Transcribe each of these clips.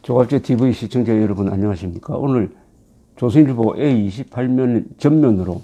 조갑제 TV 시청자 여러분 안녕하십니까. 오늘 조선일보 A28면 전면으로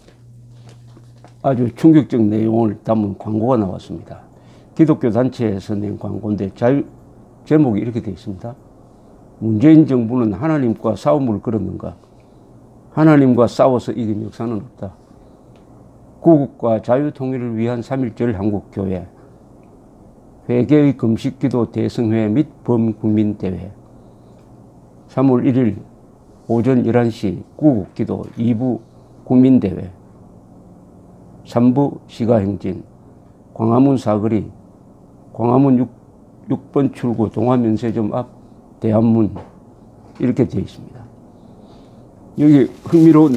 아주 충격적 내용을 담은 광고가 나왔습니다. 기독교 단체에서 낸 광고인데 제목이 이렇게 되어 있습니다. 문재인 정부는 하나님과 싸움을 걸었는가? 하나님과 싸워서 이긴 역사는 없다. 구국과 자유통일을 위한 3.1절 한국교회, 회개의 금식기도 대성회 및 범국민대회, 3월 1일 오전 11시 구국기도 2부 국민대회, 3부 시가행진, 광화문 사거리, 광화문 6번 출구 동화면세점 앞 대한문 이렇게 되어 있습니다. 여기 흥미로운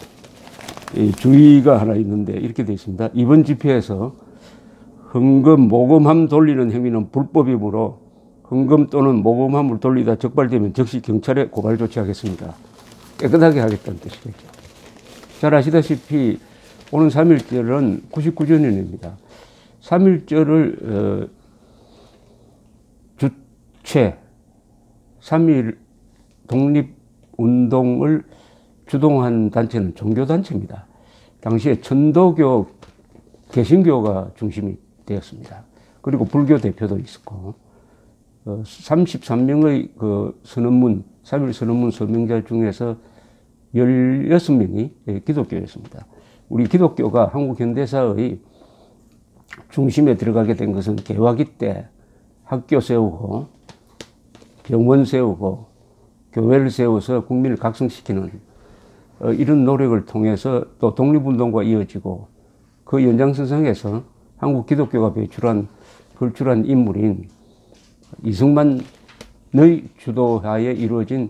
주의가 하나 있는데 이렇게 되어 있습니다. 이번 집회에서 헌금, 모금함 돌리는 행위는 불법이므로 헌금 또는 모금함을 돌리다 적발되면 즉시 경찰에 고발 조치하겠습니다. 깨끗하게 하겠다는 뜻이겠죠. 잘 아시다시피 오는 3.1절은 99주년입니다. 3.1절을 주최 3.1 독립운동을 주동한 단체는 종교단체입니다. 당시에 천도교, 개신교가 중심이 되었습니다. 그리고 불교 대표도 있었고 33명의 그 선언문, 3.1 선언문 서명자 중에서 16명이 기독교였습니다. 우리 기독교가 한국 현대사의 중심에 들어가게 된 것은 개화기 때 학교 세우고 병원 세우고 교회를 세워서 국민을 각성시키는 이런 노력을 통해서 또 독립운동과 이어지고 그 연장선상에서 한국 기독교가 걸출한 인물인 이승만의 주도하에 이루어진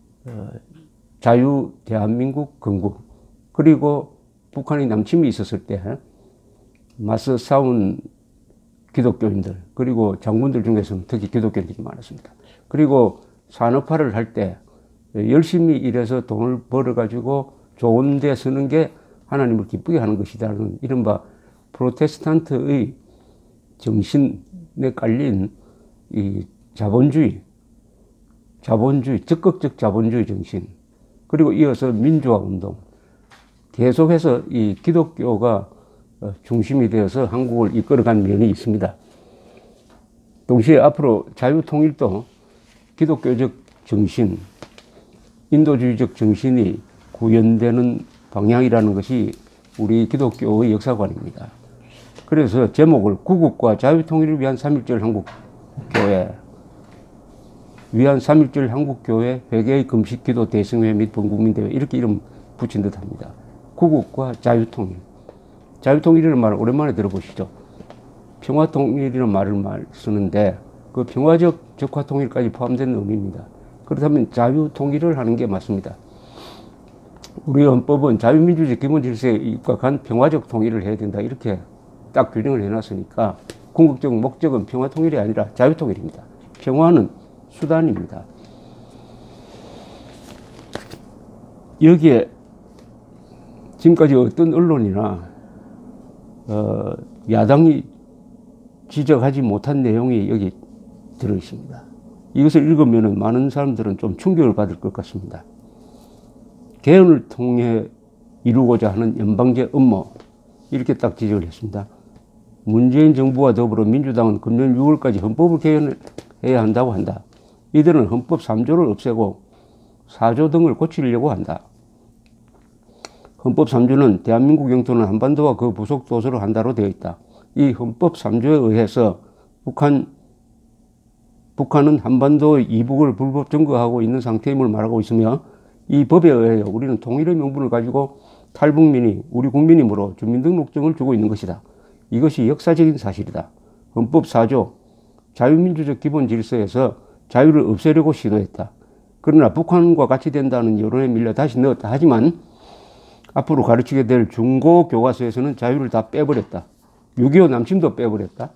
자유 대한민국 건국, 그리고 북한의 남침이 있었을 때 맞서 싸운 기독교인들, 그리고 장군들 중에서는 특히 기독교인들이 많았습니다. 그리고 산업화를 할 때 열심히 일해서 돈을 벌어가지고 좋은 데 쓰는 게 하나님을 기쁘게 하는 것이다라는 이른바 프로테스탄트의 정신에 깔린 이 자본주의, 적극적 자본주의 정신, 그리고 이어서 민주화 운동, 계속해서 이 기독교가 중심이 되어서 한국을 이끌어간 면이 있습니다. 동시에 앞으로 자유통일도 기독교적 정신, 인도주의적 정신이 구현되는 방향이라는 것이 우리 기독교의 역사관입니다. 그래서 제목을 구국과 자유통일을 위한 3.1절 한국교회, 한국교회 회개의 금식기도 대성회 및 범국민대회 이렇게 이름 붙인 듯 합니다. 구국과 자유통일. 자유통일이라는 말을 오랜만에 들어보시죠. 평화통일이라는 말을 쓰는데 그 평화적 적화통일까지 포함된 의미입니다. 그렇다면 자유통일을 하는 게 맞습니다. 우리 헌법은 자유민주주의 기본질서에 입각한 평화적 통일을 해야 된다 이렇게 딱 규정을 해놨으니까 궁극적 목적은 평화통일이 아니라 자유통일입니다. 평화는 수단입니다. 여기에 지금까지 어떤 언론이나 야당이 지적하지 못한 내용이 여기 들어있습니다. 이것을 읽으면 많은 사람들은 좀 충격을 받을 것 같습니다. 개헌을 통해 이루고자 하는 연방제 음모 이렇게 딱 지적을 했습니다. 문재인 정부와 더불어 민주당은 금년 6월까지 헌법을 개헌해야 한다고 한다. 이들은 헌법 3조를 없애고 4조 등을 고치려고 한다. 헌법 3조는 대한민국 영토는 한반도와 그 부속 도서로 한다로 되어 있다. 이 헌법 3조에 의해서 북한은 한반도의 이북을 불법 점거하고 있는 상태임을 말하고 있으며 이 법에 의해 우리는 통일의 명분을 가지고 탈북민이 우리 국민이므로 주민등록증을 주고 있는 것이다. 이것이 역사적인 사실이다. 헌법 4조 자유민주적 기본질서에서 자유를 없애려고 시도했다. 그러나 북한과 같이 된다는 여론에 밀려 다시 넣었다. 하지만 앞으로 가르치게 될 중고교과서에서는 자유를 다 빼버렸다. 6.25 남침도 빼버렸다.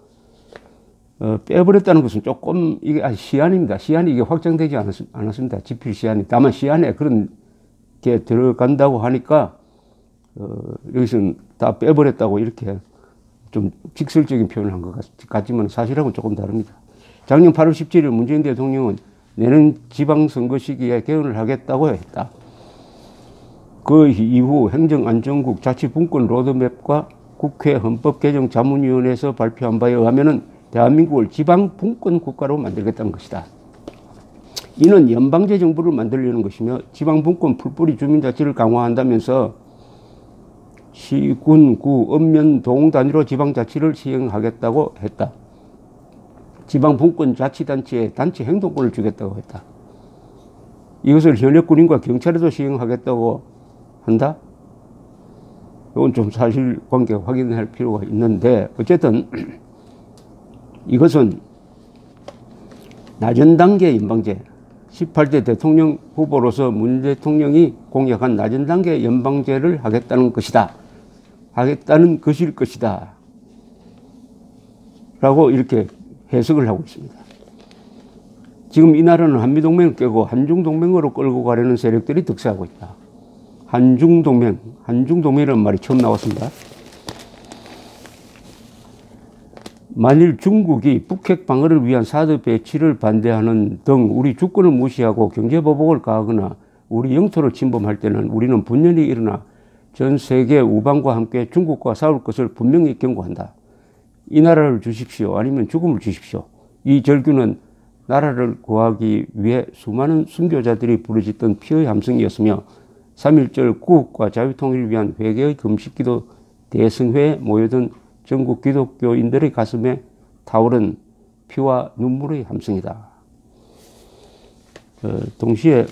빼버렸다는 것은 조금 이게 시안입니다. 시안이 이게 확정되지 않았습니다. 집필 시안이. 다만 시안에 그런 게 들어간다고 하니까 여기서는 다 빼버렸다고 이렇게 좀 직설적인 표현을 한 것 같지만 사실하고는 조금 다릅니다. 작년 8월 17일 문재인 대통령은 내년 지방선거 시기에 개헌을 하겠다고 했다. 그 이후 행정안전국 자치분권 로드맵과 국회 헌법개정자문위원회에서 발표한 바에 의하면 대한민국을 지방분권 국가로 만들겠다는 것이다. 이는 연방제 정부를 만들려는 것이며 지방분권 풀뿌리 주민자치를 강화한다면서 시, 군, 구, 읍면, 동 단위로 지방자치를 시행하겠다고 했다. 지방분권 자치단체에 단체 행동권을 주겠다고 했다. 이것을 현역 군인과 경찰에도 시행하겠다고 한다? 이건 좀 사실관계 확인할 필요가 있는데 어쨌든 이것은 낮은 단계 연방제 18대 대통령 후보로서 문 대통령이 공약한 낮은 단계 연방제를 하겠다는 것이다. 하겠다는 것일 것이다. 라고 이렇게 해석을 하고 있습니다. 지금 이 나라는 한미동맹을 깨고 한중동맹으로 끌고 가려는 세력들이 득세하고 있다. 한중동맹, 한중동맹이라는 말이 처음 나왔습니다. 만일 중국이 북핵 방어를 위한 사드 배치를 반대하는 등 우리 주권을 무시하고 경제보복을 가하거나 우리 영토를 침범할 때는 우리는 분열이 일어나 전 세계 우방과 함께 중국과 싸울 것을 분명히 경고한다. 이 나라를 주십시오. 아니면 죽음을 주십시오. 이 절규는 나라를 구하기 위해 수많은 순교자들이 부르짖던 피의 함성이었으며 3.1절 구국과 자유통일을 위한 회개의 금식기도 대승회에 모여든 전국 기독교인들의 가슴에 타오른 피와 눈물의 함성이다. 동시에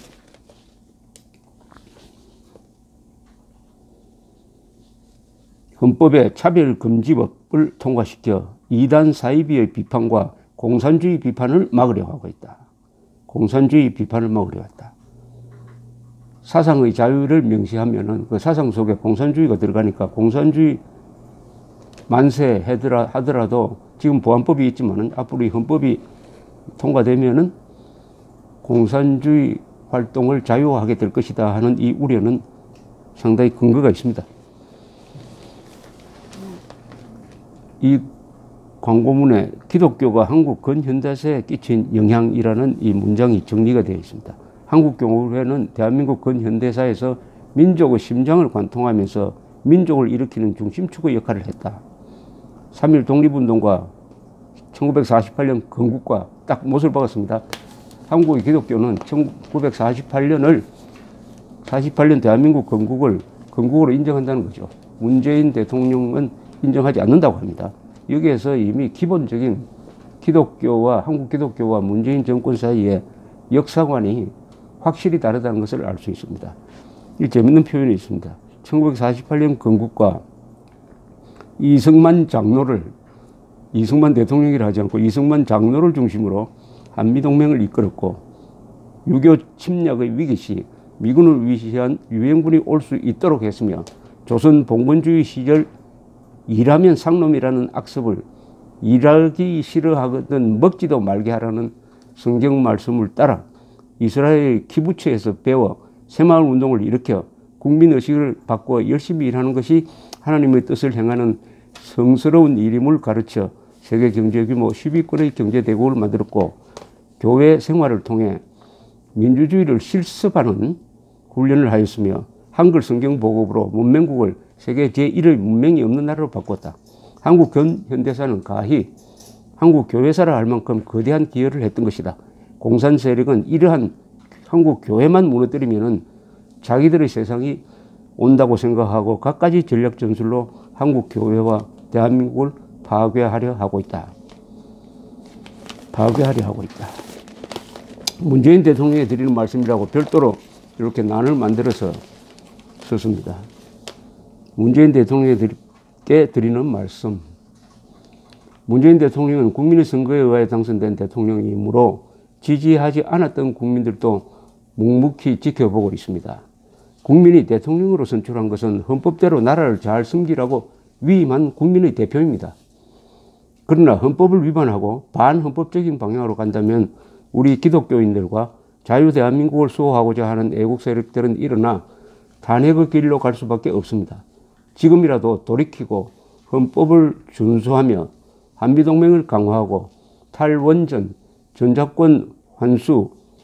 헌법에 차별금지법을 통과시켜 이단 사이비의 비판과 공산주의 비판을 막으려 하고 있다. 공산주의 비판을 막으려 했다. 사상의 자유를 명시하면은 그 사상 속에 공산주의가 들어가니까 공산주의 만세 하더라도 지금 보안법이 있지만은 앞으로 이 헌법이 통과되면은 공산주의 활동을 자유화하게 될 것이다 하는 이 우려는 상당히 근거가 있습니다. 이 광고문에 기독교가 한국 근현대사에 끼친 영향이라는 이 문장이 정리가 되어 있습니다. 한국교회는 대한민국 근현대사에서 민족의 심장을 관통하면서 민족을 일으키는 중심축의 역할을 했다. 3.1 독립운동과 1948년 건국과 딱 못을 박았습니다. 한국의 기독교는 1948년 대한민국 건국으로 인정한다는 거죠. 문재인 대통령은 인정하지 않는다고 합니다. 여기에서 이미 기본적인 기독교와 한국 기독교와 문재인 정권 사이에 역사관이 확실히 다르다는 것을 알 수 있습니다. 이 재밌는 표현이 있습니다. 1948년 건국과 이승만 대통령이라 하지 않고 이승만 장로를 중심으로 한미동맹을 이끌었고 6.25 침략의 위기 시 미군을 위시한 유엔군이 올 수 있도록 했으며 조선 봉건주의 시절 일하면 상놈이라는 악습을 일하기 싫어하거든 먹지도 말게 하라는 성경 말씀을 따라 이스라엘 키부츠에서 배워 새마을 운동을 일으켜 국민의식을 바꿔 열심히 일하는 것이 하나님의 뜻을 행하는 성스러운 일임을 가르쳐 세계 경제 규모 10위권의 경제대국을 만들었고 교회 생활을 통해 민주주의를 실습하는 훈련을 하였으며 한글 성경 보급으로 문명국을 세계 제1의 문명이 없는 나라로 바꿨다. 한국 현대사는 가히 한국 교회사라 할 만큼 거대한 기여를 했던 것이다. 공산 세력은 이러한 한국 교회만 무너뜨리면은 자기들의 세상이 온다고 생각하고 갖가지 전략 전술로 한국 교회와 대한민국을 파괴하려 하고 있다. 파괴하려 하고 있다. 문재인 대통령이 드리는 말씀이라고 별도로 이렇게 난을 만들어서 썼습니다. 문재인 대통령께 드리는 말씀. 문재인 대통령은 국민의 선거에 의해 당선된 대통령이므로 지지하지 않았던 국민들도 묵묵히 지켜보고 있습니다. 국민이 대통령으로 선출한 것은 헌법대로 나라를 잘 섬기라고 위임한 국민의 대표입니다. 그러나 헌법을 위반하고 반헌법적인 방향으로 간다면 우리 기독교인들과 자유대한민국을 수호하고자 하는 애국 세력들은 일어나 탄핵의 길로 갈 수밖에 없습니다. 지금이라도 돌이키고 헌법을 준수하며 한미동맹을 강화하고 탈원전, 전작권 환수,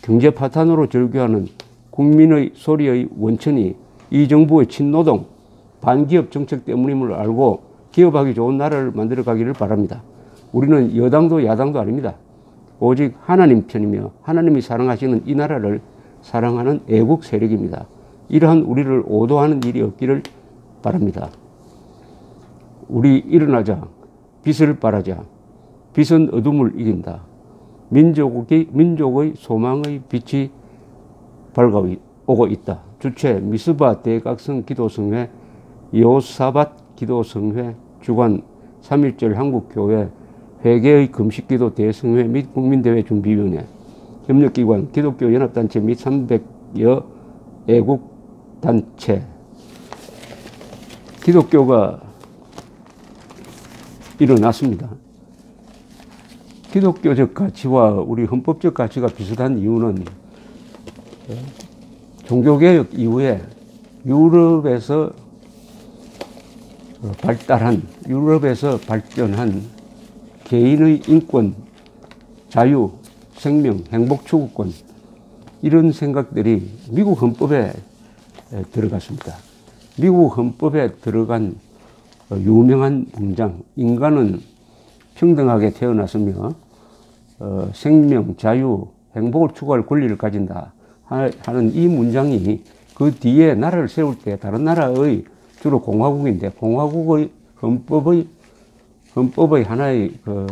경제 파탄으로 절규하는 국민의 소리의 원천이 이 정부의 친노동, 반기업 정책 때문임을 알고 기업하기 좋은 나라를 만들어 가기를 바랍니다. 우리는 여당도 야당도 아닙니다. 오직 하나님 편이며 하나님이 사랑하시는 이 나라를 사랑하는 애국 세력입니다. 이러한 우리를 오도하는 일이 없기를 바랍니다. 우리 일어나자. 빛을 발하자. 빛은 어둠을 이긴다. 민족의 소망의 빛이 밝아오고 있다. 주최 미스바 대각성 기도성회, 여호사밧 기도성회, 주관 3.1절 한국교회, 회개의 금식기도 대성회 및 국민대회 준비위원회, 협력기관, 기독교연합단체 및 300여 애국단체. 기독교가 일어났습니다. 기독교적 가치와 우리 헌법적 가치가 비슷한 이유는 종교개혁 이후에 유럽에서 발전한 개인의 인권, 자유, 생명, 행복 추구권, 이런 생각들이 미국 헌법에 들어갔습니다. 미국 헌법에 들어간 유명한 문장, 인간은 평등하게 태어났으며 생명, 자유, 행복을 추구할 권리를 가진다 하는 이 문장이 그 뒤에 나라를 세울 때 다른 나라의 주로 공화국인데 공화국의 헌법의 하나의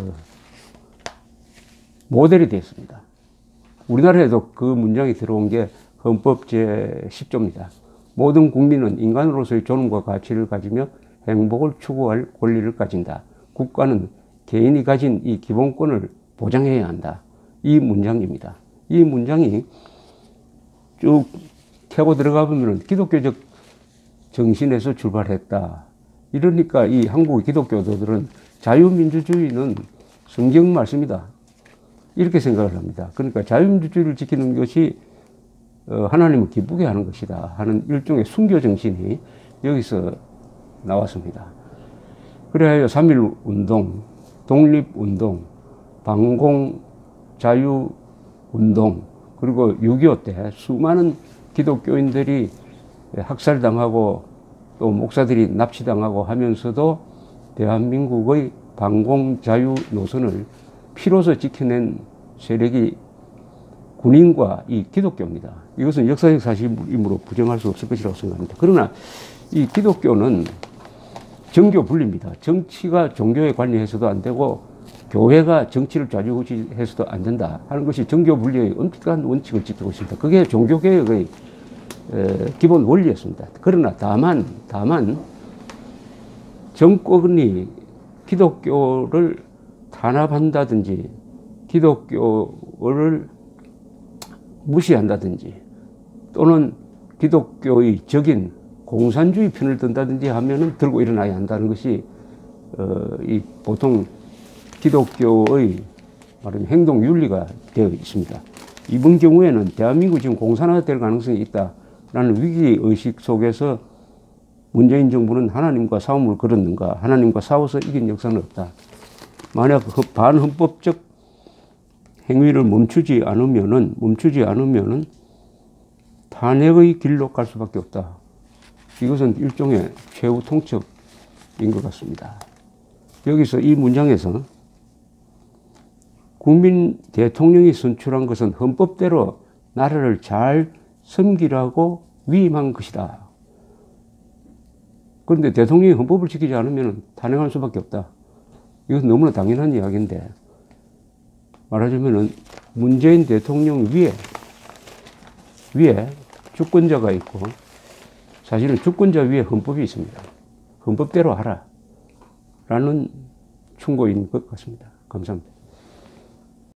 모델이 됐습니다. 우리나라에도 그 문장이 들어온 게 헌법 제10조입니다. 모든 국민은 인간으로서의 존엄과 가치를 가지며 행복을 추구할 권리를 가진다. 국가는 개인이 가진 이 기본권을 보장해야 한다. 이 문장입니다. 이 문장이 쭉 캐고 들어가 보면 기독교적 정신에서 출발했다. 이러니까 이 한국의 기독교도들은 자유민주주의는 성경 말씀이다. 이렇게 생각을 합니다. 그러니까 자유민주주의를 지키는 것이 하나님을 기쁘게 하는 것이다 하는 일종의 순교 정신이 여기서 나왔습니다. 그래야 3.1운동, 독립운동, 방공자유운동, 그리고 6.25 때 수많은 기독교인들이 학살당하고 또 목사들이 납치당하고 하면서도 대한민국의 방공자유 노선을 피로서 지켜낸 세력이 군인과 이 기독교입니다. 이것은 역사적 사실이므로 부정할 수 없을 것이라고 생각합니다. 그러나 이 기독교는 정교 분리입니다. 정치가 종교에 관여해서도 안 되고 교회가 정치를 좌지우지해서도 안 된다 하는 것이 정교 분리의 엄격한 원칙을 지키고 있습니다. 그게 종교개혁의 기본 원리였습니다. 그러나 다만 정권이 기독교를 탄압한다든지 기독교를 무시한다든지 또는 기독교의 적인 공산주의 편을 든다든지 하면은 들고 일어나야 한다는 것이 이 보통 기독교의 말하면 행동 윤리가 되어 있습니다. 이번 경우에는 대한민국이 지금 공산화될 가능성이 있다라는 위기 의식 속에서 문재인 정부는 하나님과 싸움을 걸었는가? 하나님과 싸워서 이긴 역사는 없다. 만약 반헌법적 행위를 멈추지 않으면은 탄핵의 길로 갈 수밖에 없다. 이것은 일종의 최후 통첩인 것 같습니다. 여기서 이 문장에서 국민 대통령이 선출한 것은 헌법대로 나라를 잘 섬기라고 위임한 것이다. 그런데 대통령이 헌법을 지키지 않으면 탄핵할 수밖에 없다. 이것은 너무나 당연한 이야기인데 말하자면은 문재인 대통령 위에 주권자가 있고 사실은 주권자 위에 헌법이 있습니다. 헌법대로 하라 라는 충고인 것 같습니다. 감사합니다.